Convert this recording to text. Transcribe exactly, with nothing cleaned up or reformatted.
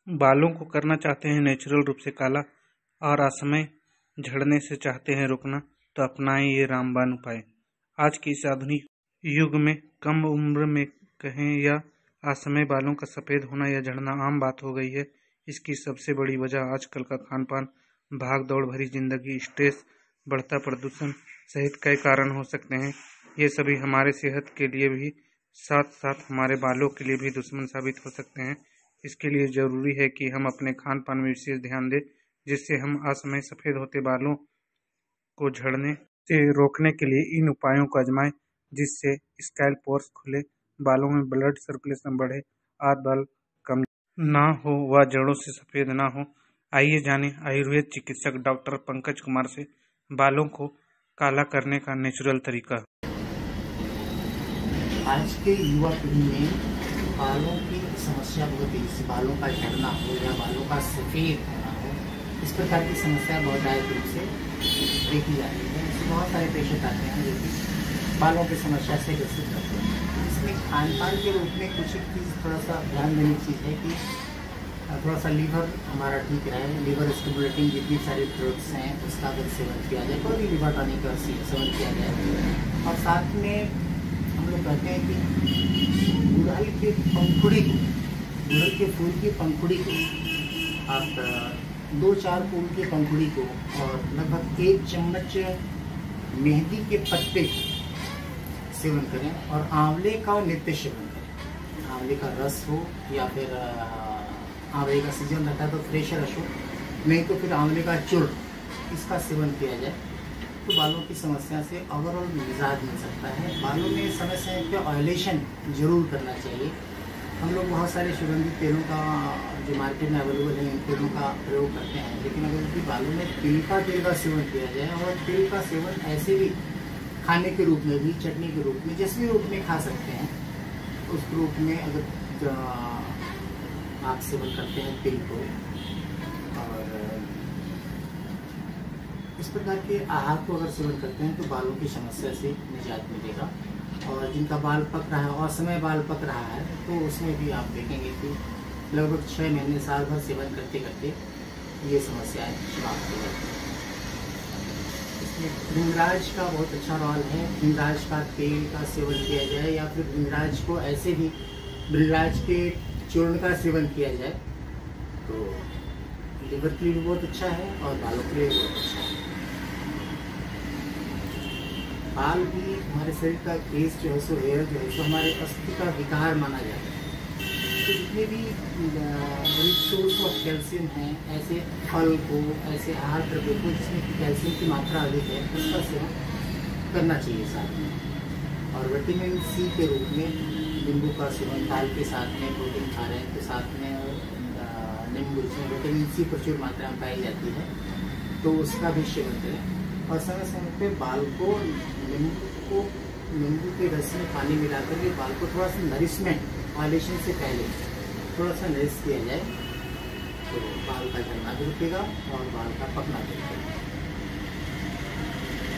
बालों को करना चाहते हैं नेचुरल रूप से काला और असमय झड़ने से चाहते हैं रोकना, तो अपनाएं ये रामबाण उपाय। आज के इस आधुनिक युग में कम उम्र में कहें या असमय बालों का सफ़ेद होना या झड़ना आम बात हो गई है। इसकी सबसे बड़ी वजह आजकल का खान पान, भाग दौड़ भरी जिंदगी, स्ट्रेस, बढ़ता प्रदूषण सहित कई कारण हो सकते हैं। ये सभी हमारे सेहत के लिए भी साथ साथ हमारे बालों के लिए भी दुश्मन साबित हो सकते हैं। इसके लिए ज़रूरी है कि हम अपने खान पान में विशेष ध्यान दें, जिससे हम असमय सफ़ेद होते बालों को झड़ने से रोकने के लिए इन उपायों को आजमाएं, जिससे स्कैल्प पोर्स खुले, बालों में ब्लड सर्कुलेशन बढ़े और बाल कम ना हो व जड़ों से सफ़ेद ना हो। आइए जानें आयुर्वेद चिकित्सक डॉक्टर पंकज कुमार से बालों को काला करने का नेचुरल तरीका। आज के युवा पीढ़ी में बालों की समस्या बहुत तेजी से, बालों का झड़ना हो या बालों का सफ़ेद होना हो, इस प्रकार की समस्या बहुत ज़्यादा रूप से देखी जा रही है। इससे बहुत सारे पेशेंट आते हैं जो कि बालों की समस्या से ग्रसित रहते हैं। इसमें खान पान के रूप में कुछ एक चीज़ थोड़ा सा ध्यान देने की चीज़ है कि थोड़ा सा लीवर हमारा ठीक रहे, लीवर स्टिमुलेटिंग जितनी सारी ड्रग्स हैं उसका अगर सेवन किया जाए, कोई भी लीवर टॉनिक का सेवन किया जाए। और साथ में हम लोग कहते हैं कि गुड़हल के पंखुड़ी को, गुड़हल के फूल की पंखुड़ी को आप दो चार फूल की पंखुड़ी को और लगभग एक चम्मच मेहंदी के पत्ते सेवन करें और आंवले का नित्य सेवन करें। आंवले का रस हो या फिर आंवले का सीजन रहता है तो फ्रेश रस हो, नहीं तो फिर आंवले का चूर्ण, इसका सेवन किया जाए तो बालों की समस्या से ओवरऑल निजात मिल सकता है। बालों में समय समय पे ऑयलेशन जरूर करना चाहिए। हम लोग बहुत सारे सुगंधित तेलों का जो मार्केट में अवेलेबल है, इन तेलों का प्रयोग करते हैं, लेकिन अगर उनकी बालों में तिल का तेल का सेवन किया जाए, और तिल का सेवन ऐसे भी खाने के रूप में भी, चटनी के रूप में, जिस भी रूप में खा सकते हैं, उस रूप में अगर आप सेवन करते हैं तिल को, और इस प्रकार के आहार को अगर सेवन करते हैं तो बालों की समस्या से निजात मिलेगा। और जिनका बाल पक रहा है और समय बाल पक रहा है तो उसमें भी आप देखेंगे कि लगभग छः महीने साल भर सेवन करते करते ये समस्याएं समाप्त हो जाती हैं। इसमें भृंगराज का बहुत अच्छा रोल है। भृंगराज का तेल का सेवन किया जाए या फिर भृंगराज को ऐसे भी भृंगराज के चूर्ण का सेवन किया जाए तो लिवर के लिए भी बहुत अच्छा है और बालों के लिए भी बहुत अच्छा है। बाल भी हमारे शरीर का केस जो है सो, हेयर जो है सो हमारे अस्थि का विकार माना जाता है। तो जितने भी रिच सोर्स ऑफ कैल्शियम हैं, ऐसे फल को, ऐसे आहार द्रव्य को जिसमें कि कैल्शियम की मात्रा अधिक है, उसका सेवन करना चाहिए साथ में। और विटामिन सी के रूप में नींबू का सेवन, दाल के साथ में प्रोटीन खा रहे हैं तो साथ में नींबू में विटामिन सी प्रचुर मात्रा में पाई जाती है, तो उसका भी सेवन करें। और समय समय पे बाल को नींबू को नींबू के रस में पानी मिलाकर के बाल को थोड़ा सा नरिशमेंट, ऑयलेशन से पहले थोड़ा सा नरिश किया जाए तो बाल का झड़ना भी रुकेगा और बाल का पकना भी रुकेगा।